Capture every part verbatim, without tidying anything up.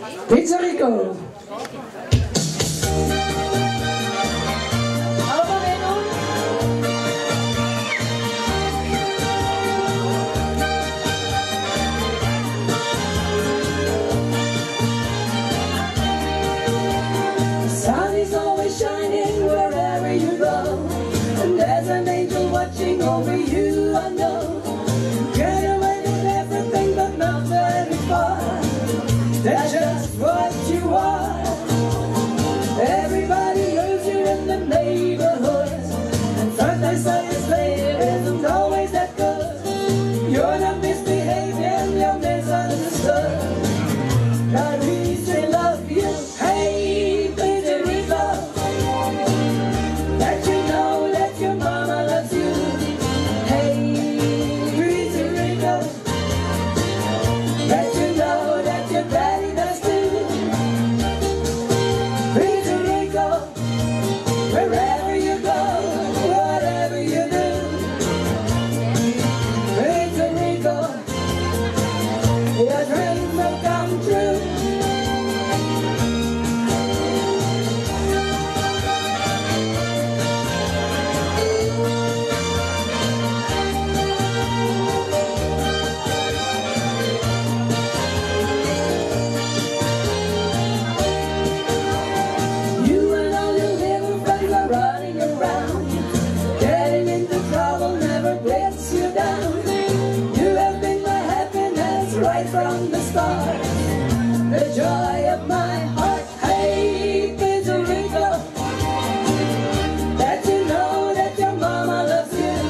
Pizzerico. Watching over you, I know. Get away with everything but not very far. That's just what you are. Everybody knows you in the neighborhood, and first they say his flavor isn't always that good. You're not misbehaving, you're misunderstood. God, we still love you. Hey, Pizzerico, that you know that your mama loves you. That you know that your daddy does too. Pizzerico, wherever you go, whatever you do. Pizzerico, your dreams will come true. Right from the start, the joy of my heart. Hey, Pizzerico, that you know that your mama loves you.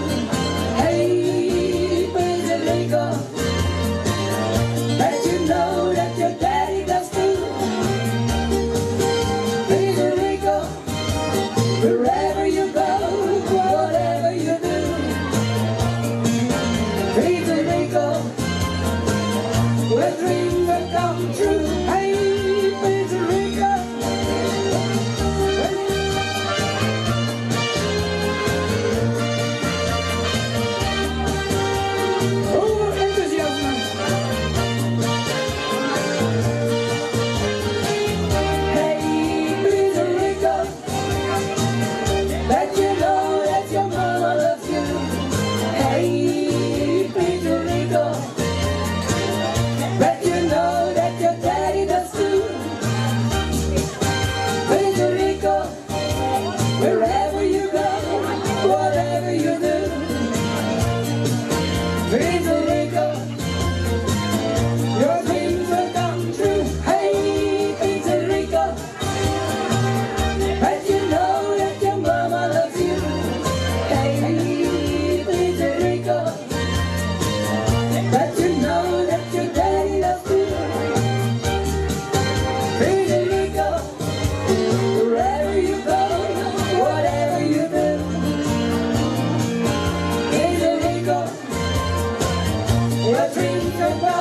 Hey, Pizzerico, that you know that your daddy does too. Pizzerico, wherever you go, whatever you do. Pizzerico, where dreams will come true. Hey, Pizzerico. Oh, enthusiasm. Hey, Pizzerico, that you know that your mama loves you. Hey, Pizzerico, that you know that your daddy does too. Pizzerico, wherever you go, whatever you do. Pizzerico, your dreams will come true. Hey, Pizzerico, that you know that your mama loves you. Hey, Pizzerico, that you know that your daddy loves you. Pizzerico, wherever you go, whatever you do. Pizzerico, your dreams are